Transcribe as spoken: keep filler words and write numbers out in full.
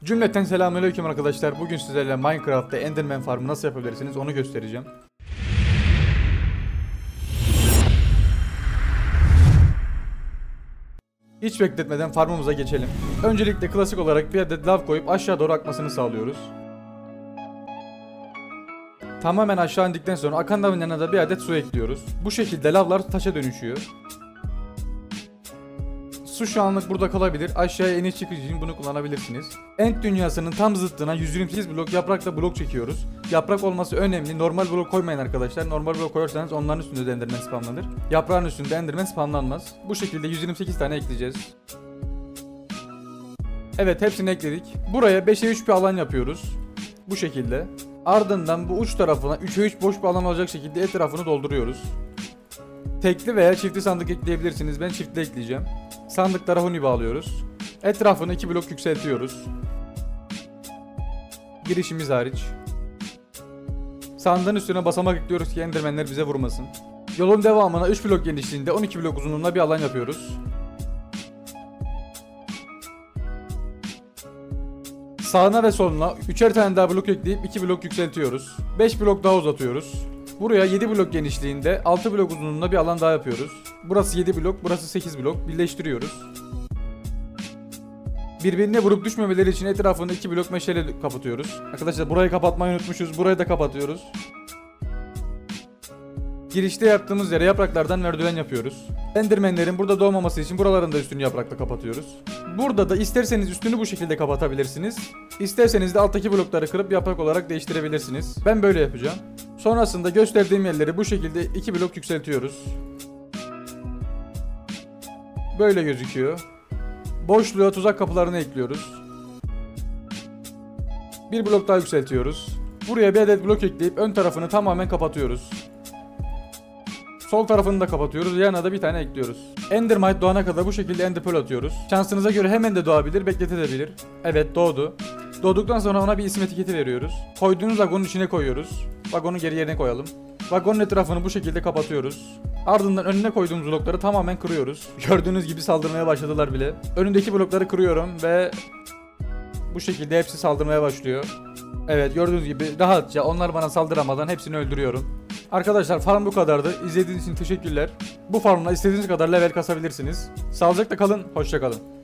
Cümleten selamünaleyküm arkadaşlar. Bugün sizlerle Minecraft'ta Enderman Farmı nasıl yapabilirsiniz onu göstereceğim. Hiç bekletmeden farmımıza geçelim. Öncelikle klasik olarak bir adet lav koyup aşağı doğru akmasını sağlıyoruz. Tamamen aşağı indikten sonra akan lavın yanına da bir adet su ekliyoruz. Bu şekilde lavlar taşa dönüşüyor. Su şu anlık burada kalabilir. Aşağıya iniş çıkış için bunu kullanabilirsiniz. End dünyasının tam zıttına yüz yirmi sekiz blok yaprakla blok çekiyoruz. Yaprak olması önemli. Normal blok koymayın arkadaşlar. Normal blok koyarsanız onların üstünde de enderman spamlanır. Yaprağın üstünde enderman spamlanmaz. Bu şekilde yüz yirmi sekiz tane ekleyeceğiz. Evet, hepsini ekledik. Buraya beşe üç bir alan yapıyoruz. Bu şekilde. Ardından bu uç tarafına üçe üç boş bir alan olacak şekilde etrafını dolduruyoruz. Tekli veya çiftli sandık ekleyebilirsiniz. Ben çiftli ekleyeceğim. Sandıklara huni bağlıyoruz. Etrafını iki blok yükseltiyoruz. Girişimiz hariç. Sandığın üstüne basamak ekliyoruz ki endermenler bize vurmasın. Yolun devamına üç blok genişliğinde on iki blok uzunluğunda bir alan yapıyoruz. Sağına ve soluna üçer tane daha blok ekleyip iki blok yükseltiyoruz. beş blok daha uzatıyoruz. Buraya yedi blok genişliğinde altı blok uzunluğunda bir alan daha yapıyoruz. Burası yedi blok, burası sekiz blok. Birleştiriyoruz. Birbirine vurup düşmemeleri için etrafını iki blok meşale kapatıyoruz. Arkadaşlar burayı kapatmayı unutmuşuz. Burayı da kapatıyoruz. Girişte yaptığımız yere yapraklardan merdiven yapıyoruz. Endermenlerin burada doğmaması için buraların da üstünü yaprakla kapatıyoruz. Burada da isterseniz üstünü bu şekilde kapatabilirsiniz. İsterseniz de alttaki blokları kırıp yaprak olarak değiştirebilirsiniz. Ben böyle yapacağım. Sonrasında gösterdiğim yerleri bu şekilde iki blok yükseltiyoruz. Böyle gözüküyor. Boşluğa tuzak kapılarını ekliyoruz. Bir blok daha yükseltiyoruz. Buraya bir adet blok ekleyip ön tarafını tamamen kapatıyoruz. Sol tarafını da kapatıyoruz. Yanına da bir tane ekliyoruz. Endermite doğana kadar bu şekilde ender pearl atıyoruz. Şansınıza göre hemen de doğabilir, bekletebilir. Evet, doğdu. Doğduktan sonra ona bir isim etiketi veriyoruz. Koyduğunuz vagonun içine koyuyoruz. Vagonu geri yerine koyalım. Vagonun etrafını bu şekilde kapatıyoruz. Ardından önüne koyduğumuz blokları tamamen kırıyoruz. Gördüğünüz gibi saldırmaya başladılar bile. Önündeki blokları kırıyorum ve bu şekilde hepsi saldırmaya başlıyor. Evet, gördüğünüz gibi rahatça onlar bana saldıramadan hepsini öldürüyorum. Arkadaşlar, farm bu kadardı. İzlediğiniz için teşekkürler. Bu farmla istediğiniz kadar level kasabilirsiniz. Sağlıcakla kalın, hoşça kalın.